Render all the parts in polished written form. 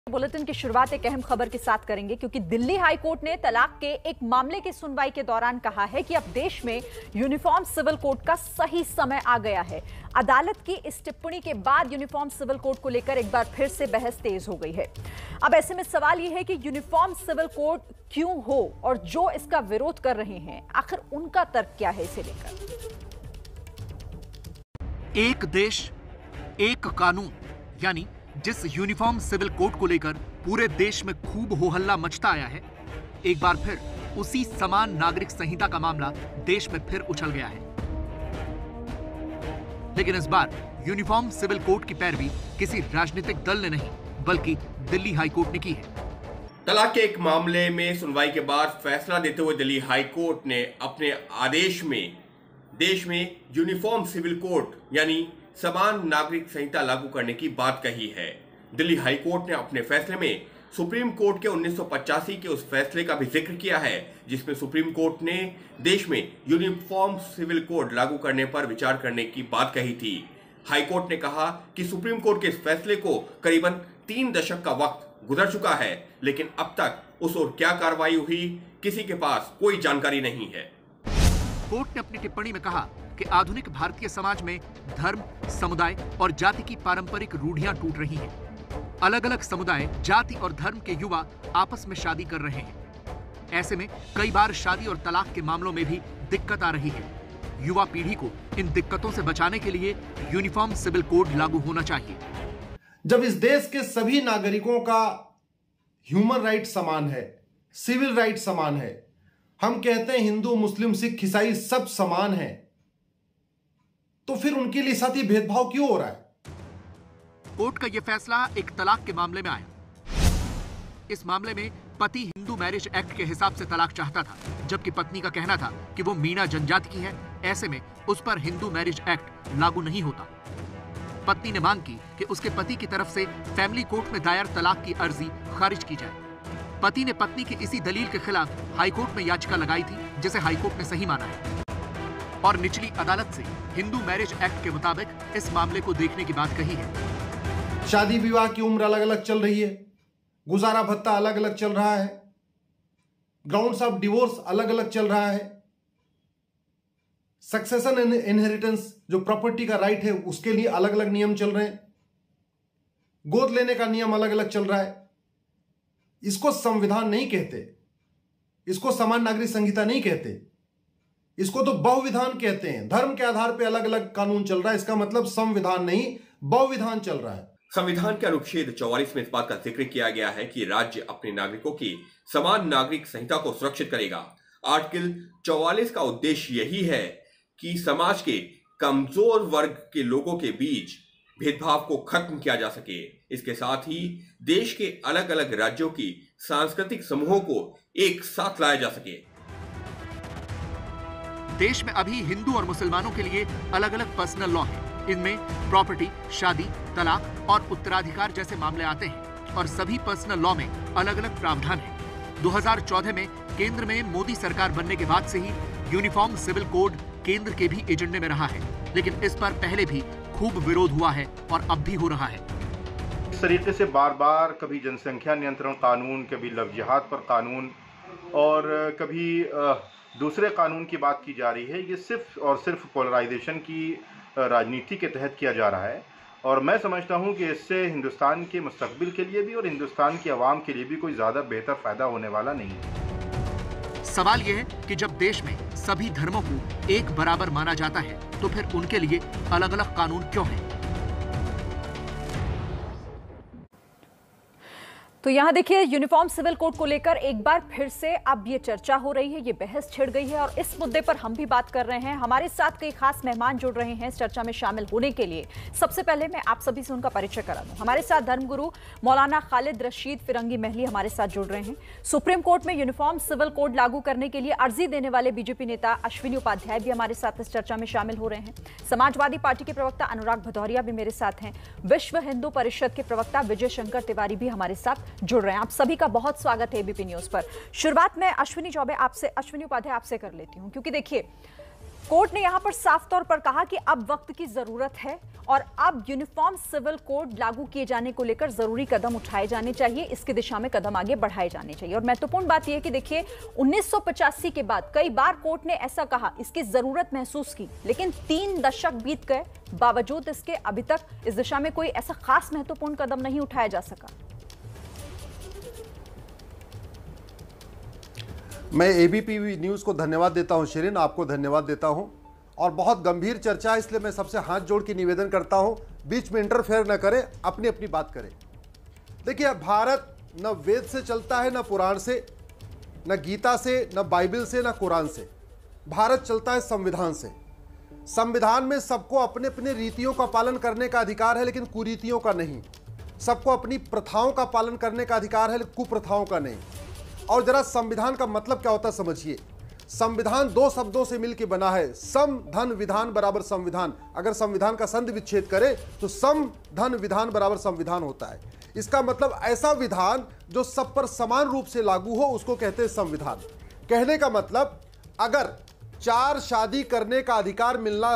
Bulletin की शुरुआत एक अहम खबर के साथ करेंगे क्योंकि दिल्ली हाई कोर्ट ने तलाक के एक मामले की सुनवाई के दौरान कहा है कि अब देश में यूनिफॉर्म सिविल कोड का सही समय आ गया है। अदालत की इस टिप्पणी के बाद यूनिफॉर्म सिविल कोड को लेकर एक बार फिर से बहस तेज हो गई है। अब ऐसे में सवाल यह है कि यूनिफॉर्म सिविल कोड क्यों हो और जो इसका विरोध कर रहे हैं आखिर उनका तर्क क्या है इसे लेकर। एक देश एक कानून यानी जिस यूनिफॉर्म सिविल कोड को लेकर पूरे देश में खूब हो हल्ला मचता आया है, एक बार फिर उसी समान नागरिक संहिता का मामला देश में फिर उछल गया है। लेकिन इस बार यूनिफॉर्म सिविल कोड की पैरवी किसी राजनीतिक दल ने नहीं बल्कि दिल्ली हाई कोर्ट ने की है। तलाक के एक मामले में सुनवाई के बाद फैसला देते हुए दिल्ली हाई कोर्ट ने अपने आदेश में देश में यूनिफॉर्म सिविल कोड यानी समान नागरिक संहिता लागू करने की बात कही है। दिल्ली हाई कोर्ट ने अपने फैसले में सुप्रीम कोर्ट के 1985 के उस फैसले का भी जिक्र किया है जिसमें सुप्रीम कोर्ट ने देश में यूनिफॉर्म सिविल कोड लागू करने पर विचार करने की बात कही थी। हाई कोर्ट ने कहा कि सुप्रीम कोर्ट के इस फैसले को करीबन 3 दशक का वक्त गुजर चुका है, लेकिन अब तक उस ओर क्या कार्रवाई हुई किसी के पास कोई जानकारी नहीं है। कोर्ट ने अपनी टिप्पणी में कहा कि आधुनिक भारतीय समाज में धर्म, समुदाय और जाति की पारंपरिक रूढ़ियां टूट रही हैं। अलग अलग समुदाय, जाति और धर्म के युवा आपस में शादी कर रहे हैं। ऐसे में कई बार शादी और तलाक के मामलों में भी दिक्कत आ रही है। युवा पीढ़ी को इन दिक्कतों से बचाने के लिए यूनिफॉर्म सिविल कोड लागू होना चाहिए। जब इस देश के सभी नागरिकों का ह्यूमन राइट समान है, सिविल राइट समान है, हम कहते हैं हिंदू, मुस्लिम, सिख, ईसाई सब समान हैं, तो फिर उनके लिए साथ ही भेदभाव क्यों हो रहा है? कोर्ट का यह फैसला एक तलाक के मामले में आया। इस मामले में पति हिंदू मैरिज एक्ट के हिसाब से तलाक चाहता था, जबकि पत्नी का कहना था कि वो मीणा जनजाति की है, ऐसे में उस पर हिंदू मैरिज एक्ट लागू नहीं होता। पत्नी ने मांग की कि उसके पति की तरफ से फैमिली कोर्ट में दायर तलाक की अर्जी खारिज की जाए। पति ने पत्नी की इसी दलील के खिलाफ हाईकोर्ट में याचिका लगाई थी, जिसे हाईकोर्ट ने सही माना है और निचली अदालत से हिंदू मैरिज एक्ट के मुताबिक इस मामले को देखने की बात कही है। शादी विवाह की उम्र अलग अलग चल रही है, गुजारा भत्ता अलग अलग चल रहा है, ग्राउंड्स ऑफ डिवोर्स अलग अलग चल रहा है, सक्सेशन एंड इनहेरिटेंस जो प्रॉपर्टी का राइट है उसके लिए अलग अलग नियम चल रहे हैं, गोद लेने का नियम अलग अलग चल रहा है। इसको संविधान नहीं कहते, इसको समान नागरिक संहिता नहीं कहते, इसको तो बहुविधान कहते हैं। धर्म के आधार पर अलग अलग कानून चल रहा है, इसका मतलब संविधान नहीं बहुविधान चल रहा है। संविधान के अनुच्छेद 44 में इस बात का जिक्र किया गया है कि राज्य अपने नागरिकों की समान नागरिक संहिता को सुरक्षित करेगा। आर्टिकल 44 का उद्देश्य यही है कि समाज के कमजोर वर्ग के लोगों के बीच भेदभाव को खत्म किया जा सके। इसके साथ ही देश के अलग अलग राज्यों की सांस्कृतिक समूहों को एक साथ लाया जा सके। देश में अभी हिंदू और मुसलमानों के लिए अलग अलग पर्सनल लॉ हैं। इनमें प्रॉपर्टी, शादी, तलाक और उत्तराधिकार जैसे मामले आते हैं और सभी पर्सनल लॉ में अलग अलग प्रावधान हैं। 2014 में केंद्र में मोदी सरकार बनने के बाद से ही यूनिफॉर्म सिविल कोड केंद्र के भी एजेंडे में रहा है, लेकिन इस पर पहले भी खूब विरोध हुआ है और अब भी हो रहा है। इस तरीके से बार बार कभी जनसंख्या नियंत्रण कानून, कभी लव जिहाद पर कानून और कभी दूसरे कानून की बात की जा रही है। ये सिर्फ और सिर्फ पोलराइजेशन की राजनीति के तहत किया जा रहा है और मैं समझता हूं कि इससे हिंदुस्तान के मुस्तकबिल के लिए भी और हिंदुस्तान की आवाम के लिए भी कोई ज्यादा बेहतर फायदा होने वाला नहीं है। सवाल यह है कि जब देश में सभी धर्मों को एक बराबर माना जाता है तो फिर उनके लिए अलग अलग कानून क्यों हैं? तो यहां देखिए यूनिफॉर्म सिविल कोड को लेकर एक बार फिर से अब ये चर्चा हो रही है, ये बहस छिड़ गई है और इस मुद्दे पर हम भी बात कर रहे हैं। हमारे साथ कई खास मेहमान जुड़ रहे हैं इस चर्चा में शामिल होने के लिए। सबसे पहले मैं आप सभी से उनका परिचय करा दूं। हमारे साथ धर्मगुरु मौलाना खालिद रशीद फिरंगी महली हमारे साथ जुड़ रहे हैं। सुप्रीम कोर्ट में यूनिफॉर्म सिविल कोड लागू करने के लिए अर्जी देने वाले बीजेपी नेता अश्विनी उपाध्याय भी हमारे साथ इस चर्चा में शामिल हो रहे हैं। समाजवादी पार्टी के प्रवक्ता अनुराग भदौरिया भी मेरे साथ हैं। विश्व हिंदू परिषद के प्रवक्ता विजय शंकर तिवारी भी हमारे साथ जुड़ रहे हैं। आप सभी का बहुत स्वागत है एबीपी न्यूज पर। शुरुआत में अश्विनी उपाध्याय आपसे कर लेती हूं, क्योंकि देखिए कोर्ट ने यहां पर साफ तौर पर कहा कि अब वक्त की जरूरत है और अब यूनिफॉर्म सिविल कोड लागू किए जाने को लेकर जरूरी कदम उठाए जाने चाहिए, इसकी दिशा में कदम आगे बढ़ाए जाने चाहिए। और महत्वपूर्ण बात यह है कि देखिए 1985 के बाद कई बार कोर्ट ने ऐसा कहा, इसकी जरूरत महसूस की, लेकिन 3 दशक बीत गए, बावजूद इसके अभी तक इस दिशा में कोई ऐसा खास महत्वपूर्ण कदम नहीं उठाया जा सका। मैं एबीपी न्यूज़ को धन्यवाद देता हूं शिरीन, आपको धन्यवाद देता हूं। और बहुत गंभीर चर्चा है, इसलिए मैं सबसे हाथ जोड़ के निवेदन करता हूं, बीच में इंटरफेयर न करें, अपनी अपनी बात करें। देखिए, भारत न वेद से चलता है, न पुराण से, न गीता से, न बाइबल से, न कुरान से। भारत चलता है संविधान से। संविधान में सबको अपने अपने रीतियों का पालन करने का अधिकार है, लेकिन कुरीतियों का नहीं। सबको अपनी प्रथाओं का पालन करने का अधिकार है, लेकिन कुप्रथाओं का नहीं। और जरा संविधान का मतलब क्या होता है समझिए। संविधान 2 शब्दों से मिलकर बना है, सम धन विधान बराबर संविधान। अगर संविधान का संधि विच्छेद करें तो सम धन विधान बराबर संविधान होता है। इसका मतलब ऐसा विधान जो सब पर समान रूप से लागू हो, उसको कहते हैं संविधान। कहने का मतलब अगर 4 शादी करने का अधिकार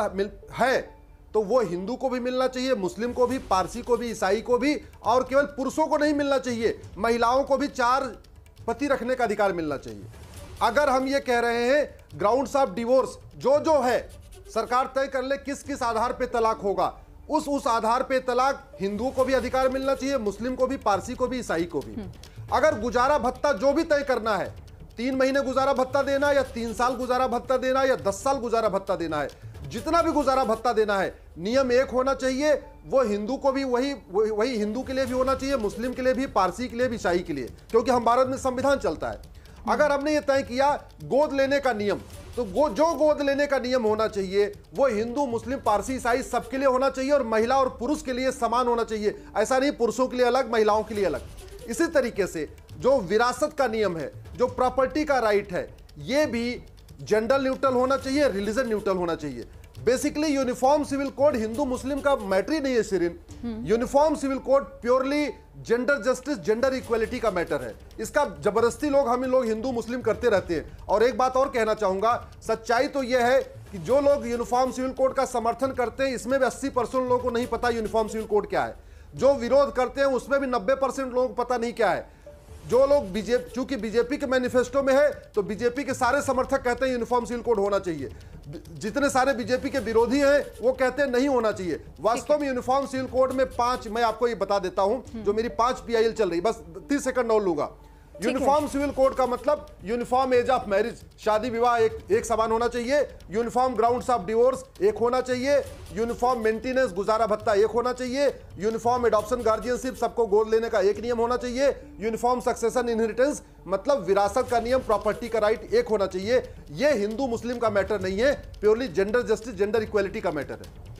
है तो वो हिंदू को भी मिलना चाहिए, मुस्लिम को भी, पारसी को भी, ईसाई को भी, और केवल पुरुषों को नहीं मिलना चाहिए, महिलाओं को भी 4 पति रखने का अधिकार मिलना चाहिए। अगर हम ये कह रहे हैं ग्राउंड्स ऑफ डिवोर्स जो है सरकार तय कर ले किस किस आधार पे तलाक होगा, उस आधार पे तलाक हिंदुओं को भी अधिकार मिलना चाहिए, मुस्लिम को भी, पारसी को भी, ईसाई को भी। अगर गुजारा भत्ता जो भी तय करना है, 3 महीने गुजारा भत्ता देना या 3 साल गुजारा भत्ता देना या 10 साल गुजारा भत्ता देना है, जितना भी गुजारा भत्ता देना है, नियम एक होना चाहिए। वो हिंदू को भी वही हिंदू के लिए भी होना चाहिए, मुस्लिम के लिए भी, पारसी के लिए भी, ईसाई के लिए, क्योंकि हम भारत में संविधान चलता है। अगर हमने ये तय किया गोद लेने का नियम, तो जो गोद लेने का नियम होना चाहिए वो हिंदू, मुस्लिम, पारसी, ईसाई सबके लिए होना चाहिए, और महिला और पुरुष के लिए समान होना चाहिए। ऐसा नहीं पुरुषों के लिए अलग, महिलाओं के लिए अलग। इसी तरीके से जो विरासत का नियम है, जो प्रॉपर्टी का राइट है, ये भी जेंडर न्यूट्रल होना चाहिए, रिलीजन न्यूट्रल होना चाहिए। Basically uniform civil code Hindu Muslim का मैटर ही नहीं है Shirin. Uniform civil code purely gender justice, gender equality का मैटर है। इसका जबरदस्ती हम लोग हिंदू मुस्लिम करते रहते हैं। और एक बात और कहना चाहूंगा, सच्चाई तो यह है कि जो लोग यूनिफॉर्म सिविल कोड का समर्थन करते हैं, इसमें भी 80% लोगों को नहीं पता यूनिफॉर्म सिविल कोड क्या है। जो विरोध करते हैं उसमें भी 90% लोगों को पता नहीं क्या है। जो लोग चूंकि बीजेपी के मैनिफेस्टो में है, तो बीजेपी के सारे समर्थक कहते हैं यूनिफॉर्म सिविल कोड होना चाहिए। जितने सारे बीजेपी के विरोधी हैं वो कहते हैं नहीं होना चाहिए। वास्तव में यूनिफॉर्म सिविल कोड में 5, मैं आपको ये बता देता हूं, जो मेरी 5 PIL चल रही, बस 30 सेकंड और लूंगा। यूनिफॉर्म सिविल कोड का मतलब यूनिफॉर्म एज ऑफ मैरिज, शादी विवाह एक समान होना चाहिए। यूनिफॉर्म ग्राउंड्स ऑफ डिवोर्स एक होना चाहिए। यूनिफॉर्म मेंटेनेंस, गुजारा भत्ता एक होना चाहिए। यूनिफॉर्म एडॉप्शन, गार्जियनशिप, सबको गोद लेने का एक नियम होना चाहिए। यूनिफॉर्म सक्सेशन इनहेरिटेंस, मतलब विरासत का नियम, प्रॉपर्टी का राइट एक होना चाहिए। यह हिंदू मुस्लिम का मैटर नहीं है, purely gender justice, gender equality का मैटर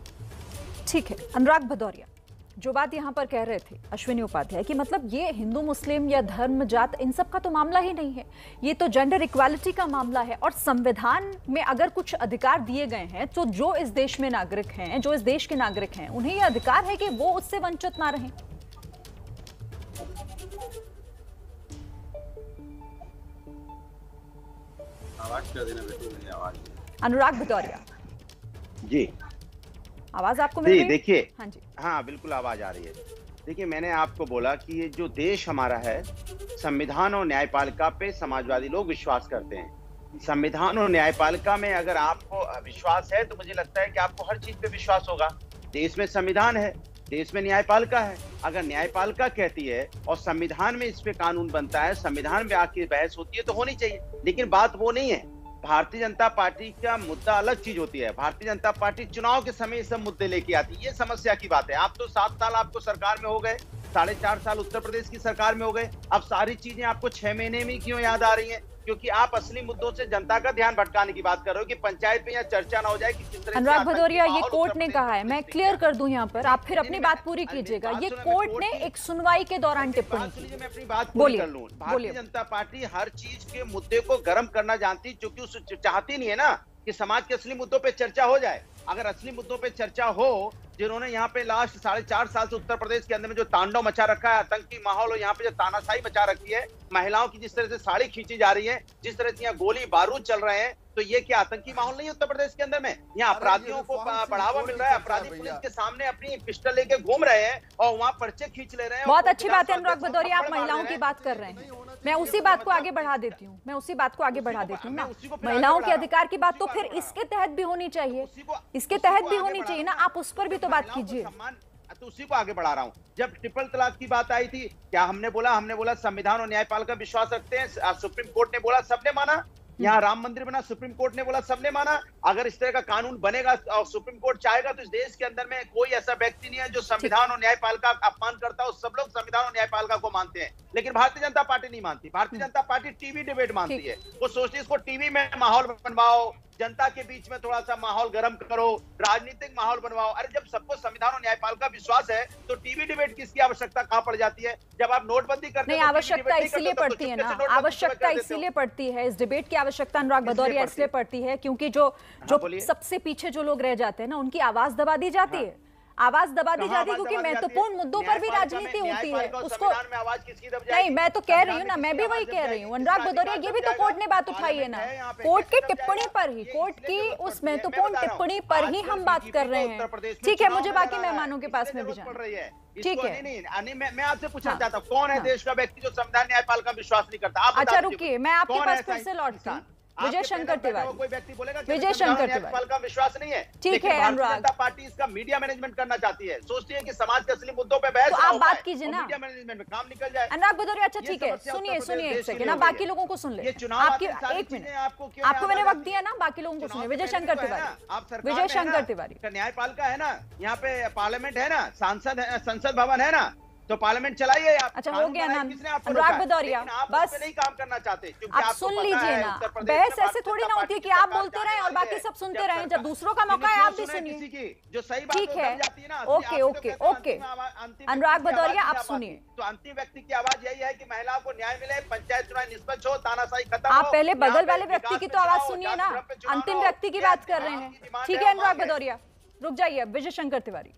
है। ठीक है, अनुराग भदौरिया, जो बात यहां पर कह रहे थे अश्विनी उपाध्याय कि मतलब ये हिंदू मुस्लिम या धर्म जात इन सब का तो मामला ही नहीं है, ये तो जेंडर इक्वालिटी का मामला है। और संविधान में अगर कुछ अधिकार दिए गए हैं तो जो इस देश में नागरिक हैं, जो इस देश के नागरिक हैं, उन्हें यह अधिकार है कि वो उससे वंचित ना रहें। अनुराग भदौरिया जी, आवाज आपको मिल रही है? देखिए, हाँ जी, हाँ बिल्कुल आवाज आ रही है। देखिए, मैंने आपको बोला कि ये जो देश हमारा है, संविधान और न्यायपालिका पे समाजवादी लोग विश्वास करते हैं। संविधान और न्यायपालिका में अगर आपको विश्वास है तो मुझे लगता है कि आपको हर चीज पे विश्वास होगा। देश में संविधान है, देश में न्यायपालिका है। अगर न्यायपालिका कहती है और संविधान में इस पे कानून बनता है, संविधान में आके बहस होती है तो होनी चाहिए। लेकिन बात वो नहीं है। भारतीय जनता पार्टी का मुद्दा अलग चीज होती है। भारतीय जनता पार्टी चुनाव के समय सब मुद्दे लेके आती है, ये समस्या की बात है। आप तो 7 साल आपको सरकार में हो गए, 4.5 साल उत्तर प्रदेश की सरकार में हो गए। अब सारी चीजें आपको 6 महीने में क्यों याद आ रही हैं? क्योंकि आप असली मुद्दों से जनता का ध्यान भटकाने की बात कर रहे हो कि पंचायत में यहाँ चर्चा ना हो जाए कि किस तरह। अनुराग भदौरिया, ये कोर्ट ने कहा है, मैं क्लियर कर दूं यहाँ पर, आप फिर अपनी बात पूरी कीजिएगा। ये कोर्ट ने एक सुनवाई के दौरान टिप्पणी की। मैं अपनी बात पूरी कर लूं। भारतीय जनता पार्टी हर चीज के मुद्दे को गर्म करना जानती, क्योंकि उसे चाहती नहीं है ना कि समाज के असली मुद्दों पे चर्चा हो जाए। अगर असली मुद्दों पे चर्चा हो, जिन्होंने यहाँ पे लास्ट 4.5 साल से उत्तर प्रदेश के अंदर में जो तांडव मचा रखा है, आतंकी माहौल, और यहाँ पे जो तानाशाही मचा रखी है, महिलाओं की जिस तरह से साड़ी खींची जा रही है, जिस तरह से यहाँ गोली बारूद चल रहे हैं, तो ये क्या आतंकी माहौल नहीं है उत्तर प्रदेश के अंदर में? यहाँ अपराधियों को बढ़ावा मिल रहा है, अपराधी पुलिस के सामने अपनी पिस्टल लेके घूम रहे हैं और वहाँ पर्चे खींच ले रहे हैं। बहुत अच्छी बात है अनुराग भदौरिया, आप महिलाओं की बात कर रहे हैं, मैं उसी बात को आगे बढ़ा देती हूँ ना। महिलाओं के अधिकार की बात तो फिर इसके तहत भी होनी चाहिए, इसके तहत भी होनी चाहिए ना, आप उस पर भी तो बात कीजिए। तो उसी को आगे बढ़ा रहा हूँ। जब ट्रिपल तलाक की बात आई थी, क्या हमने बोला संविधान और न्यायपालिका विश्वास रखते हैं, सुप्रीम कोर्ट ने बोला, सबने माना। यहाँ राम मंदिर बना, सुप्रीम कोर्ट ने बोला, सबने माना। अगर इस तरह का कानून बनेगा और सुप्रीम कोर्ट चाहेगा तो इस देश के अंदर में कोई ऐसा व्यक्ति नहीं है जो संविधान और न्यायपालिका का अपमान करता है। सब लोग संविधान और न्यायपालिका को मानते हैं, लेकिन भारतीय जनता पार्टी नहीं मानती। Bharatiya Janata party TV debate मानती है। वो सोचती है इसको टीवी में माहौल बनवाओ, जनता के बीच में थोड़ा सा माहौल गर्म करो, राजनीतिक माहौल बनवाओ। अरे जब सबको संविधान और न्यायपालिका विश्वास है तो टीवी डिबेट किसकी आवश्यकता कहां पड़ जाती है? जब आप नोटबंदी करते नहीं, आवश्यकता इसीलिए पड़ती है ना, आवश्यकता इसीलिए पड़ती है, इस डिबेट की आवश्यकता अनुराग भदौरिया इसलिए पड़ती है क्योंकि जो सबसे पीछे जो लोग रह जाते हैं ना, उनकी आवाज दबा दी जाती है। आवाज दबा दी जाती है क्योंकि महत्वपूर्ण मुद्दों पर भी राजनीति होती है। उसको नहीं, मैं तो कह रही हूँ ना, मैं भी वही कह रही हूँ अनुराग भदौरिया, ये भी तो कोर्ट ने बात उठाई है ना, कोर्ट की टिप्पणी पर ही, कोर्ट की उस महत्वपूर्ण टिप्पणी पर ही हम बात कर रहे हैं। ठीक है, मुझे बाकी मेहमानों के पास में भी जाना है। ठीक है, नहीं, मैं आपसे पूछना चाहता हूँ, कौन है देश का व्यक्ति जो संविधान न्यायपालिका विश्वास नहीं करता? अच्छा रुकिए, मैं आपके पास फिर से लौटती हूँ। विजय शंकर तिवारी, कोई व्यक्ति बोलेगा विजय शंकर तिवारी का विश्वास नहीं है। ठीक है अनुराग, जनता पार्टी इसका मीडिया मैनेजमेंट करना चाहती है, सोचती है कि समाज के असली मुद्दों पे बहस, तो आप बात कीजिए ना, मीडिया मैनेजमेंट में काम निकल जाए। अनुराग भदौरिया, अच्छा ठीक है, सुनिए एक सेकंड, आप बाकी लोगों को सुन ले, आपकी एक मिनट, आपको मैंने वक्त दिया ना, बाकी लोगों को सुनिए। विजय शंकर तिवारी, विजय शंकर तिवारी, न्यायपालिका है ना, यहाँ पे पार्लियामेंट है ना, सांसद है, संसद भवन है ना, तो पार्लियामेंट चलाइए आप। अच्छा हो गया ना अनुराग भदौरिया, बस नहीं काम करना चाहते, आप सुन लीजिए ना, बहस ऐसे थोड़ी ना होती है कि आप बोलते रहें और बाकी सब सुनते रहें। जब दूसरों का मौका है आप भी सुनिए, जो सही बात ठीक है? ओके अनुराग भदौरिया, आप सुनिए। तो अंतिम व्यक्ति की आवाज यही है कि महिलाओं को न्याय मिले, पंचायत चुनाव निष्पक्ष हो, तानाशाही खत्म हो। आप पहले बगल वाले व्यक्ति की तो आवाज सुनिए ना, अंतिम व्यक्ति की बात कर रहे हैं। ठीक है अनुराग भदौरिया, रुक जाइए। विजय शंकर तिवारी,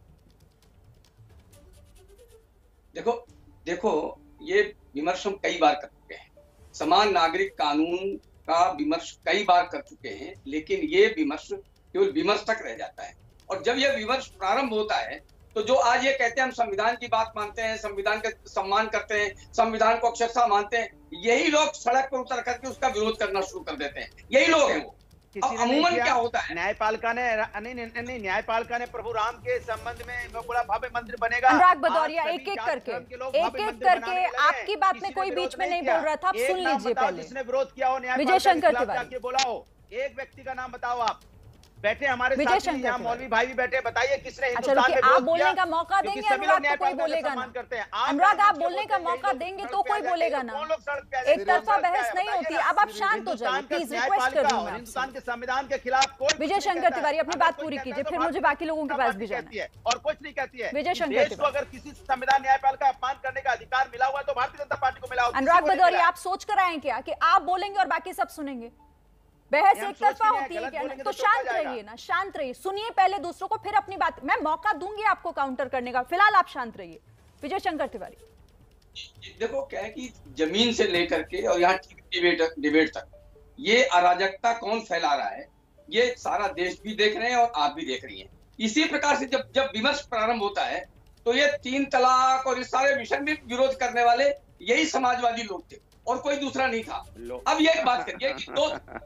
देखो ये विमर्श हम कई बार कर चुके हैं, समान नागरिक कानून का विमर्श कई बार कर चुके हैं, लेकिन ये विमर्श केवल विमर्श तक रह जाता है। और जब यह विमर्श प्रारंभ होता है तो जो आज ये कहते हैं हम संविधान की बात मानते हैं, संविधान का सम्मान करते हैं, संविधान को अक्षरशः मानते हैं, यही लोग सड़क पर उतर करके उसका विरोध करना शुरू कर देते हैं। यही लोग हैं वो। अमूमन क्या होता है, न्यायपालिका ने न्यायपालिका ने प्रभु राम के संबंध में बड़ा भव्य मंदिर बनेगा। अनुराग भदौरिया, एक एक करके आपकी बात में कोई बीच में नहीं बोल रहा था, आप सुन लीजिए पहले। जिसने विरोध किया हो न्यायपालिका, विजय शंकर तिवारी, बोला हो एक व्यक्ति का नाम बताओ। आप बैठे हमारे साथ यहाँ मौलवी भाई भी बैठे, बताइए किसने हिंदुस्तान में विरोध किया? आप बोलने का मौका देंगे अनुराग तो कोई बोलेगा ना। अनुराग आप बोलने का मौका देंगे तो कोई बोलेगा ना, एक तरफा बहस नहीं होती। अब आप शांत हो जाइए प्लीज, रिक्वेस्ट कर रही हूँ। हिंदुस्तान के संविधान के खिलाफ कोई, विजय शंकर तिवारी अपनी बात पूरी कीजिए, फिर मुझे बाकी लोगों के पास भी जाना है। और कुछ नहीं कहती है विजय शंकर तिवारी, अगर किसी संविधान न्यायपालिका का अपमान करने का अधिकार मिला हुआ तो भारतीय जनता पार्टी को मिला हुआ। अनुराग भदौरिया, आप सोच कर आए क्या कि आप बोलेंगे और बाकी सब सुनेंगे? बहस एक तरफा होती है क्या? तो शांत रहिए ना, शांत रहिए, सुनिए पहले दूसरों को, फिर अपनी बात। मैं मौका दूंगी आपको काउंटर करने का, फिलहाल आप शांत रहिए। विजय शंकर तिवारी, देखो क्या है कि जमीन से लेकर के और यहाँ डिबेट तक ये अराजकता कौन फैला रहा है, ये सारा देश भी देख रहे हैं और आप भी देख रही हैं। इसी प्रकार से जब विमर्श प्रारंभ होता है तो ये 3 तलाक और इस सारे विषय में विरोध करने वाले यही समाजवादी लोग थे और कोई दूसरा नहीं था। अब ये बात करिए कि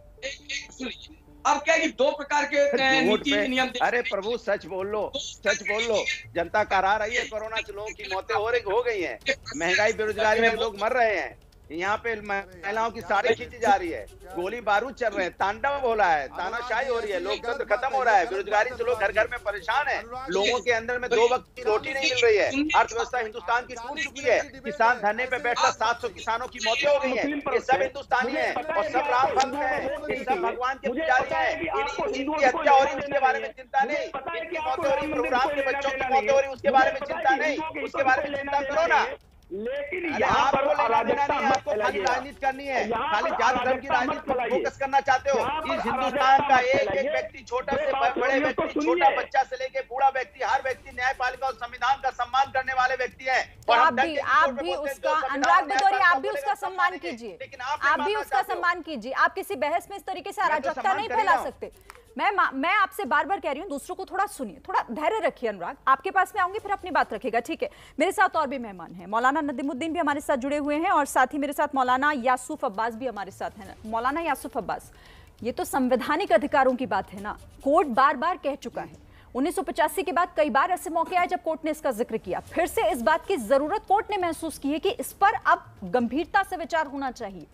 अब क्या है कि 2 प्रकार के नीति नियम। अरे प्रभु सच बोल लो, सच बोल लो। जनता करा रही है, कोरोना से लोगों की मौतें हो गई हैं, महंगाई बेरोजगारी में लोग मर रहे हैं, यहाँ पे महिलाओं की साड़ी खींची जा रही है, गोली बारूद चल रहे हैं, तांडव हो रहा है, तानाशाही हो रही है, लोकतंत्र खत्म हो रहा है, बेरोजगारी से लोग घर घर में परेशान है, लोगों के अंदर में 2 वक्त की रोटी नहीं मिल रही है, अर्थव्यवस्था हिंदुस्तान की टूट चुकी है, किसान धरने पे बैठा 700 किसानों की मौतें हो गई हैं। ये सब हिंदुस्तानी है और सब राम भक्त है, ये सब भगवान के पुजारी है। इनकी हत्या हो रही है उसके बारे में चिंता नहीं, इनकी मौतें हो रही, प्रभु राम के बच्चों की मौतें हो रही उसके बारे में चिंता नहीं, उसके बारे में चिंता करो ना। लेकिन यहाँ पर अराजकता मत फैलाई की राजनीति करनी है, खाली जात धर्म की राजनीति पर फोकस करना चाहते हो। इस हिंदुस्तान का एक एक व्यक्ति, छोटा से बड़े व्यक्ति, छोटा बच्चा से लेके बूढ़ा व्यक्ति, हर व्यक्ति न्यायपालिका और संविधान का सम्मान करने वाले व्यक्ति है। और आप भी उसका, अनुराग भदौरिया, आप भी उसका सम्मान कीजिए, आप भी उसका सम्मान कीजिए। आप किसी बहस में इस तरीके से अराजकता नहीं फैला सकते। मैं आपसे बार बार कह रही हूँ, दूसरों को थोड़ा सुनिए, थोड़ा धैर्य रखिए। अनुराग, आपके पास में आऊंगी, फिर अपनी बात रखिएगा, ठीक है? मेरे साथ और भी मेहमान हैं, मौलाना नदीमुद्दीन भी हमारे साथ जुड़े हुए हैं और साथ ही मेरे साथ मौलाना यासूफ अब्बास भी हमारे साथ हैं। मौलाना यासूफ अब्बास, ये तो संवैधानिक अधिकारों की बात है ना, कोर्ट बार बार कह चुका है। 1985 के बाद कई बार ऐसे मौके आए जब कोर्ट ने इसका जिक्र किया, फिर से इस बात की जरूरत कोर्ट ने महसूस की है कि इस पर अब गंभीरता से विचार होना चाहिए।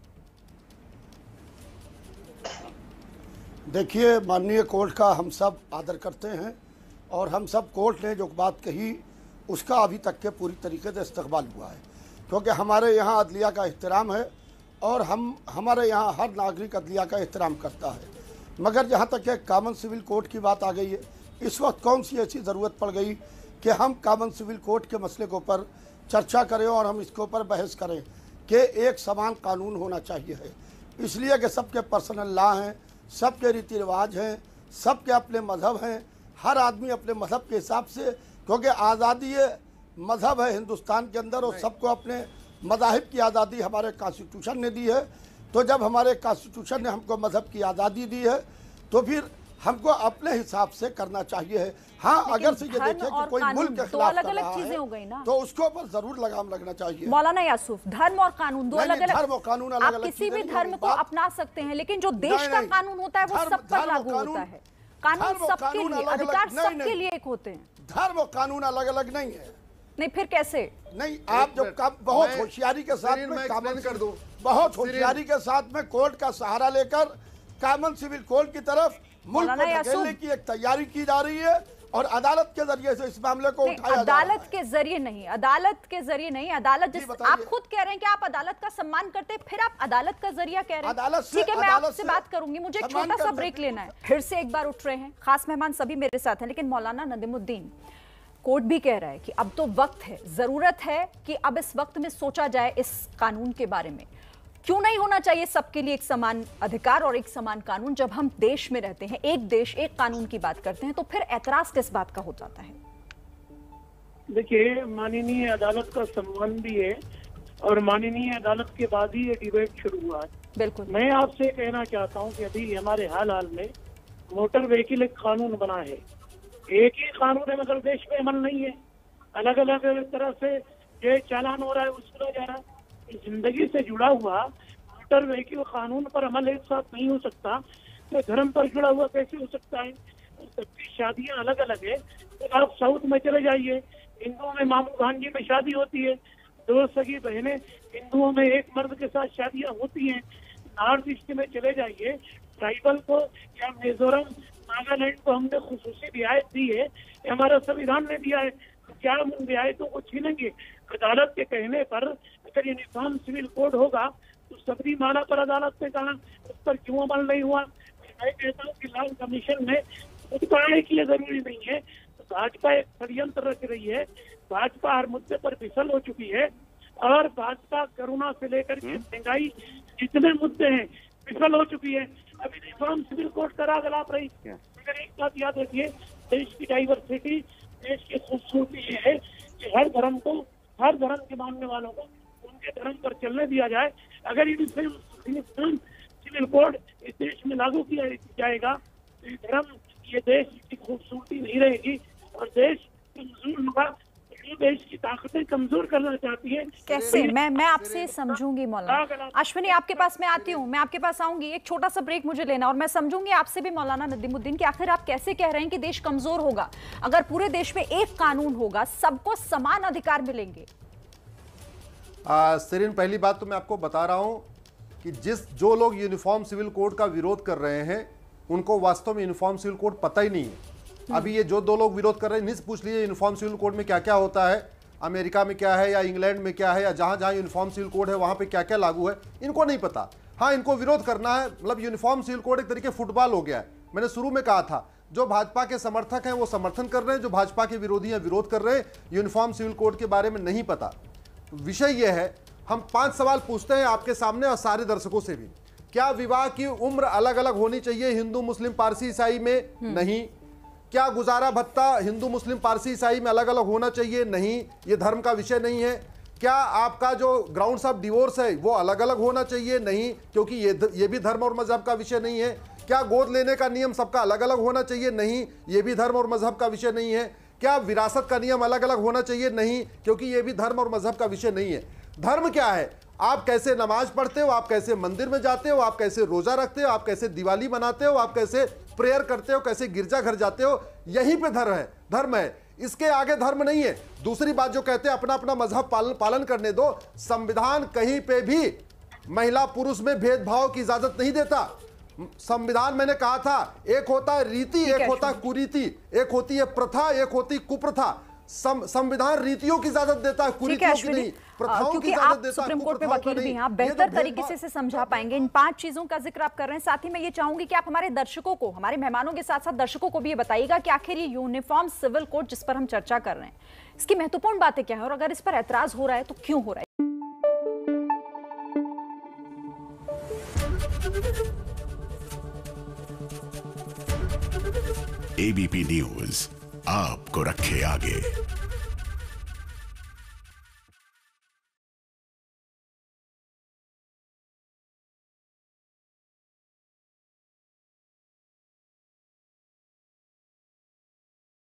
देखिए, माननीय कोर्ट का हम सब आदर करते हैं और हम सब कोर्ट ने जो बात कही उसका अभी तक के पूरी तरीके से इस्तकबाल हुआ है, क्योंकि हमारे यहाँ अदलिया का एहतराम है और हमारे यहाँ हर नागरिक अदलिया का एहतराम करता है। मगर जहाँ तक के कॉमन सिविल कोर्ट की बात आ गई है, इस वक्त कौन सी ऐसी ज़रूरत पड़ गई कि हम कॉमन सिविल कोर्ट के मसले के ऊपर चर्चा करें और हम इसके ऊपर बहस करें कि एक समान कानून होना चाहिए है। इसलिए कि सबके पर्सनल लॉ हैं, सबके रीति रिवाज हैं, सबके अपने मज़हब हैं, हर आदमी अपने मज़हब के हिसाब से, क्योंकि आज़ादी मज़हब है हिंदुस्तान के अंदर और सबको अपने मज़ाहिब की आज़ादी हमारे कॉन्स्टिट्यूशन ने दी है। तो जब हमारे कॉन्स्टिट्यूशन ने हमको मज़हब की आज़ादी दी है तो फिर हमको अपने हिसाब से करना चाहिए। हाँ, अगर से ये देखें कि कोई मुल्क के खिलाफ अलग अलग चीजें हो गई ना, तो उसके ऊपर जरूर लगाम लगना चाहिए। मौलाना यासूफ, धर्म और कानून दो अलग अलग, धर्म और कानून अलग अलग, आप किसी भी धर्म को अपना सकते हैं, लेकिन जो देश का कानून होता है वो सब पर लागू होता है। कानून सबके लिए, अधिकार सबके लिए एक होते हैं। धर्म और कानून अलग अलग नहीं है। नहीं, फिर कैसे? नहीं, आप जब बहुत होशियारी के साथ में कॉमन कर दो, बहुत होशियारी के साथ में कोर्ट का सहारा लेकर कॉमन सिविल कोर्ट की तरफ मुल्क को धकेलने की एक तैयारी की जा रही है और अदालत के जरिए से इस मामले को उठाया जा रहा है। अदालत के जरिए नहीं, अदालत के जरिए नहीं, अदालत जिस आप खुद कह रहे हैं कि आप अदालत का सम्मान करते हैं, फिर आप अदालत का जरिया कह रहे हैं। ठीक है, मैं आपसे बात करूंगी, मुझे एक छोटा सा ब्रेक लेना है। फिर से एक बार उठ रहे हैं, खास मेहमान सभी मेरे साथ हैं, लेकिन मौलाना नदीमुद्दीन, कोर्ट भी कह रहा है कि अब तो वक्त है, जरूरत है कि अब इस वक्त में सोचा जाए इस कानून के बारे में। क्यों नहीं होना चाहिए सबके लिए एक समान अधिकार और एक समान कानून? जब हम देश में रहते हैं, एक देश एक कानून की बात करते हैं, तो फिर एतराज किस बात का हो जाता है? देखिए, माननीय अदालत का सम्मान भी है और माननीय अदालत के बाद ही ये डिबेट शुरू हुआ है। बिल्कुल, मैं आपसे कहना चाहता हूँ कि अभी हमारे हाल में मोटर व्हीकल एक कानून बना है, एक ही कानून है मगर देश में अमल नहीं है। अलग अलग तरह से जो चालान हो रहा है, वसूला जा रहा है। जिंदगी से जुड़ा हुआ मोटर व्हीकल कानून पर अमल एक साथ नहीं हो सकता, तो धर्म पर जुड़ा हुआ कैसे हो सकता है? सबकी शादियां अलग अलग है। तो आप साउथ में चले जाइए, हिंदुओं में मामू भांजी में शादी होती है, दो सगी बहनें हिंदुओं में एक मर्द के साथ शादियां होती हैं। नॉर्थ ईस्ट में चले जाइए, ट्राइबल को या मिजोरम नागालैंड को हमने खुसूसी रियायत दी है, हमारा संविधान ने दिया है, तो क्या हम उन रियायतों को छीनेंगे? अदालत के कहने पर अगर यूनिफॉर्म सिविल कोड होगा तो सबरीमाला पर अदालत ने कहा, उस पर क्यों अमल नहीं हुआ? मैं कहता हूँ कि लॉ कमीशन में उत्तरायण की जरूरी नहीं है। तो भाजपा एक षड्यंत्र रच रही है, भाजपा हर मुद्दे पर विफल हो चुकी है और भाजपा कोरोना से लेकर के महंगाई जितने मुद्दे हैं विफल हो चुकी है। अभी यूनिफॉर्म सिविल कोड का राग अलाप रही। मगर एक बात याद रखिए, देश की डाइवर्सिटी, देश की खूबसूरती ये है कि हर धर्म के मानने वालों को उनके धर्म पर चलने दिया जाए। अगर यूनिफॉर्म सिविल कोड इस देश में लागू किया जाएगा तो ये देश की खूबसूरती नहीं रहेगी और देश कमजोर होगा। देश की ताकतें कमजोर करना चाहती है। कैसे? मैं आपसे समझूंगी मौलाना। अश्विनी, आपके पास मैं आती हूँ, मैं आपके पास आऊंगी। एक छोटा सा ब्रेक मुझे लेना और मैं समझूंगी आपसे भी मौलाना नदीमुद्दीन कि आखिर आप कैसे कह रहे हैं कि देश कमजोर होगा अगर पूरे देश में एक कानून होगा, सबको समान अधिकार मिलेंगे। सिरिन, पहली बात तो मैं आपको बता रहा हूं कि जो लोग यूनिफॉर्म सिविल कोड का विरोध कर रहे हैं उनको वास्तव में यूनिफॉर्म सिविल कोड पता ही नहीं है। अभी ये जो दो लोग विरोध कर रहे हैं, निस पूछ लीजिए यूनिफॉर्म सिविल कोड में क्या क्या होता है, अमेरिका में क्या है या इंग्लैंड में क्या है या जहां जहां यूनिफॉर्म सिविल कोड है वहां पे क्या क्या लागू है, इनको नहीं पता। हाँ, इनको विरोध करना है, मतलब यूनिफॉर्म सिविल कोड एक तरीके फुटबॉल हो गया है। मैंने शुरू में कहा था, जो भाजपा के समर्थक हैं वो समर्थन कर रहे हैं, जो भाजपा के विरोधी हैं विरोध कर रहे हैं, यूनिफॉर्म सिविल कोड के बारे में नहीं पता। विषय यह है, हम 5 सवाल पूछते हैं आपके सामने और सारे दर्शकों से भी। क्या विवाह की उम्र अलग अलग होनी चाहिए हिंदू, मुस्लिम, पारसी, ईसाई में? नहीं। क्या गुजारा भत्ता हिंदू, मुस्लिम, पारसी, ईसाई में अलग अलग होना चाहिए? नहीं, ये धर्म का विषय नहीं है। क्या आपका जो ग्राउंड्स ऑफ डिवोर्स है वो अलग अलग होना चाहिए? नहीं, क्योंकि ये भी धर्म और मजहब का विषय नहीं है। क्या गोद लेने का नियम सबका अलग अलग होना चाहिए? नहीं, ये भी धर्म और मजहब का विषय नहीं है। क्या विरासत का नियम अलग अलग होना चाहिए? नहीं, क्योंकि ये भी धर्म और मजहब का विषय नहीं है। धर्म क्या है? आप कैसे नमाज पढ़ते हो, आप कैसे मंदिर में जाते हो, आप कैसे रोजा रखते हो, आप कैसे दिवाली मनाते हो, आप कैसे प्रेयर करते हो, कैसे गिरजा घर जाते हो, यहीं पे धर्म है। इसके आगे धर्म नहीं है। दूसरी बात जो कहते हैं अपना अपना मजहब पालन करने दो, संविधान कहीं पे भी महिला पुरुष में भेदभाव की इजाजत नहीं देता। संविधान, मैंने कहा था, एक होता है रीति, एक होता है कुरीति, एक होती है प्रथा, एक होती कुप्रथा। संविधान रीतियों की इजाजत देता है, कुरीतियों की नहीं, प्रथाओं की इजाजत देता है। सुप्रीम कोर्ट में वकील भी हैं, आप बेहतर तरीके से समझा पाएंगे। इन 5 चीजों का जिक्र आप कर रहे हैं। साथ ही मैं ये चाहूंगी कि आप हमारे दर्शकों को, हमारे मेहमानों के साथ साथ दर्शकों को भी ये बताइएगा कि आखिर ये यूनिफॉर्म सिविल कोड जिस पर हम चर्चा कर रहे हैं, इसकी महत्वपूर्ण बातें क्या है, और अगर इस पर ऐतराज हो रहा है तो क्यों हो रहा है। एबीपी न्यूज आपको रखे आगे।